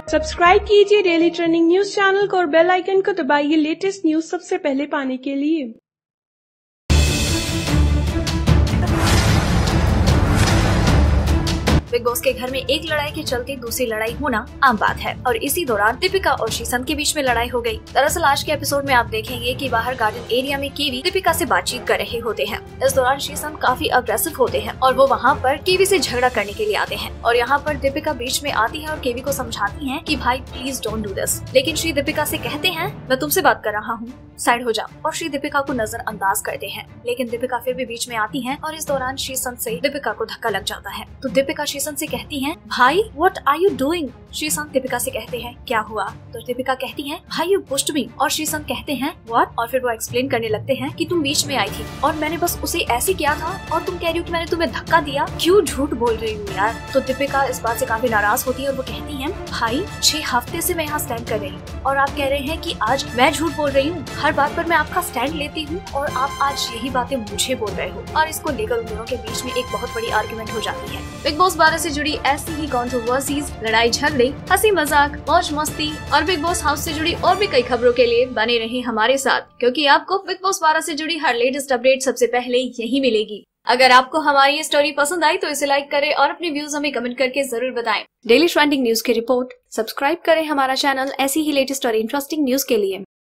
Subscribe कीजिए daily trending news channel को और बेल आइकन को दबाइए लेटेस्ट न्यूज सबसे पहले पाने के लिए। बिग बॉस के घर में एक लड़ाई के चलते दूसरी लड़ाई होना आम बात है और इसी दौरान दीपिका और शीसन के बीच में लड़ाई हो गई। दरअसल आज के एपिसोड में आप देखेंगे कि बाहर गार्डन एरिया में केवी दीपिका से बातचीत कर रहे होते हैं। इस दौरान शीसन काफी अग्रेसिव होते हैं और वो वहाँ पर केवी से झगड़ा करने के लिए आते हैं और यहाँ पर दीपिका बीच में आती है और केवी को समझाती है कि भाई प्लीज डोंट डू दिस, लेकिन श्री दीपिका से कहते हैं मैं तुमसे बात कर रहा हूँ, साइड हो जाओ, और श्री दीपिका को नजरअंदाज करते हैं। लेकिन दीपिका फिर भी बीच में आती है और इस दौरान शीसन से दीपिका को धक्का लग जाता है तो दीपिका शीसन से कहती है भाई व्हाट आर यू डूइंग। शीसन दीपिका से कहते हैं क्या हुआ, तो दीपिका कहती है भाई यू पुश्ड मी, और शीसन कहते हैं व्हाट, और फिर वो एक्सप्लेन करने लगते हैं कि तुम बीच में आई थी और मैंने बस उसे ऐसे किया था और तुम कह रही हो कि मैंने तुम्हें धक्का दिया, क्यों झूठ बोल रही हूँ यार। तो दीपिका इस बात से काफी नाराज होती है और वो कहती है भाई 6 हफ्ते से मैं यहाँ स्टैंड कर रही हूँ और आप कह रहे हैं कि आज मैं झूठ बोल रही हूँ, हर बात पर मैं आपका स्टैंड लेती हूँ और आप आज यही बातें मुझे बोल रहे हो। और इसको लेकर उन दोनों के बीच में एक बहुत बड़ी आर्गुमेंट हो जाती है। बिग बॉस 12 से जुड़ी ऐसी ही कंट्रोवर्सीज, लड़ाई झगड़े, हंसी मजाक, मौज मस्ती और बिग बॉस हाउस से जुड़ी और भी कई खबरों के लिए बने रहें हमारे साथ, क्योंकि आपको बिग बॉस 12 से जुड़ी हर लेटेस्ट अपडेट सबसे पहले यही मिलेगी। अगर आपको हमारी ये स्टोरी पसंद आई तो इसे लाइक करें और अपने व्यूज हमें कमेंट करके जरूर बताएं। डेली ट्रेंडिंग न्यूज की रिपोर्ट सब्सक्राइब करें हमारा चैनल ऐसी ही लेटेस्ट और इंटरेस्टिंग न्यूज के लिए।